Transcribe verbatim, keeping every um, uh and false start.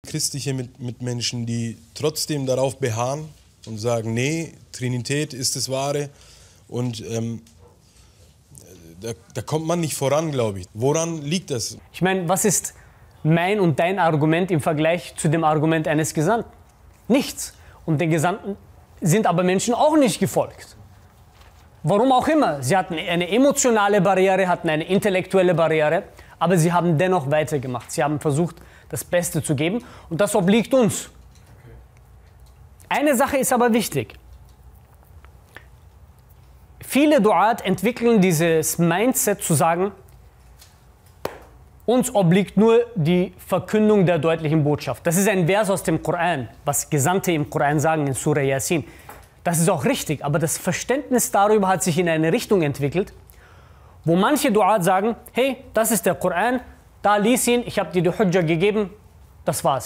christliche Mitmenschen, die trotzdem darauf beharren und sagen, nee, Trinität ist das Wahre. Und ähm, da, da kommt man nicht voran, glaube ich. Woran liegt das? Ich meine, was ist mein und dein Argument im Vergleich zu dem Argument eines Gesandten? Nichts. Und den Gesandten sind aber Menschen auch nicht gefolgt. Warum auch immer. Sie hatten eine emotionale Barriere, hatten eine intellektuelle Barriere, aber sie haben dennoch weitergemacht. Sie haben versucht, das Beste zu geben und das obliegt uns. Eine Sache ist aber wichtig. Viele Duat entwickeln dieses Mindset zu sagen, uns obliegt nur die Verkündung der deutlichen Botschaft. Das ist ein Vers aus dem Koran, was Gesandte im Koran sagen in Surah Yasin. Das ist auch richtig, aber das Verständnis darüber hat sich in eine Richtung entwickelt, wo manche Duat sagen, hey, das ist der Koran, da lies ihn, ich habe dir die Hujja gegeben, das war's.